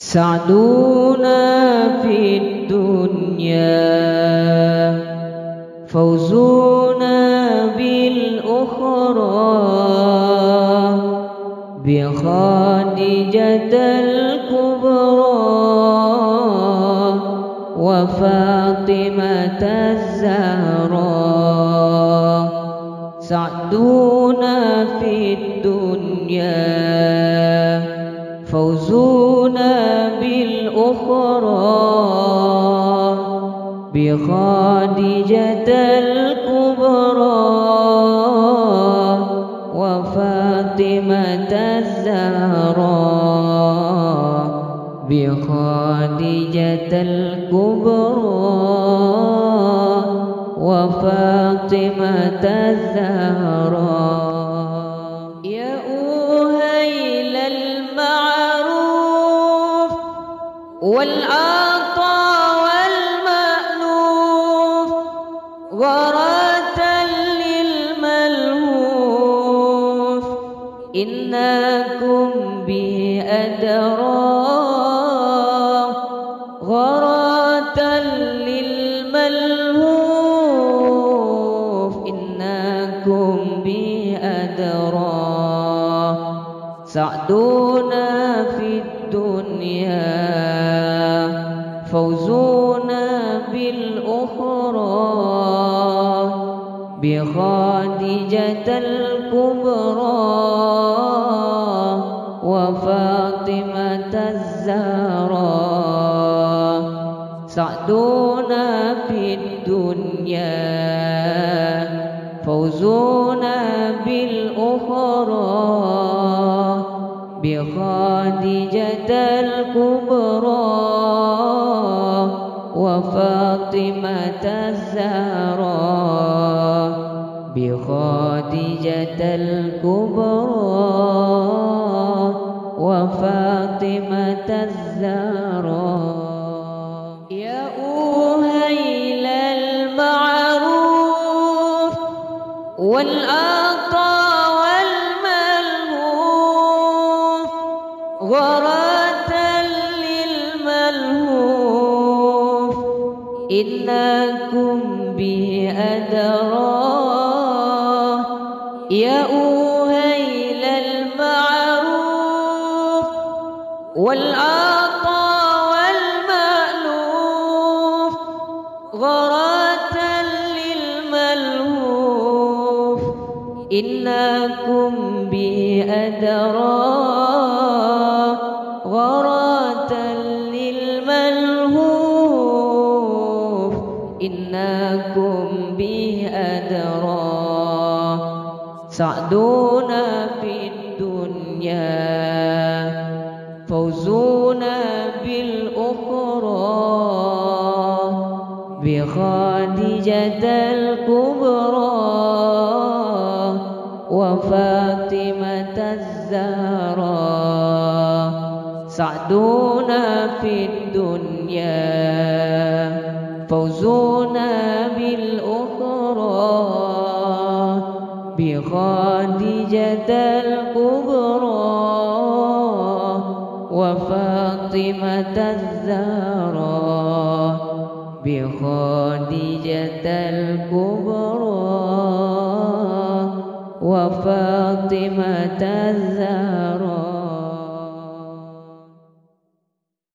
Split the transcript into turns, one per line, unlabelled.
سعدنا في الدنيا فوزنا بالأخرى بخادجة الكبرى وفاطمة الزهراء. سعدنا في الدنيا فوزنا بالأخرى بخادجة الكبرى وفاطمة الزهراء بخادجة الكبرى وفاطمة الزهراء. يا أهيل المعروف والعطاء والمألوف غرة للملهوف إنكم به أدرى غرة للملهوف إنكم به أدرى. سعدنا في الدنيا فوزنا بالأخرى بخادجة الكبرى وفاطمة الزهراء. سعدنا في الدنيا فوزنا بالأخرى بخادجة الكبرى وفاطمة الزهراء بخادجة الكبرى وفاطمة الزهراء. يا أهيل المعروف والعطاء والملهوف غرة للملهوف إنكم به أدرى. يا أهيل المعروف والعطاء والمألوف غرة للملهوف إنكم به أدرى غرة للملهوف إنكم به أدرى. سعدنا في الدنيا فوزنا بالأخرى بخادجة الكبرى وفاطمة الزهراء. سعدنا في الدنيا فوزنا بالأخرى بخادجة الكبرى وفاطمة الزهراء بخادجة الكبرى وفاطمة الزهراء.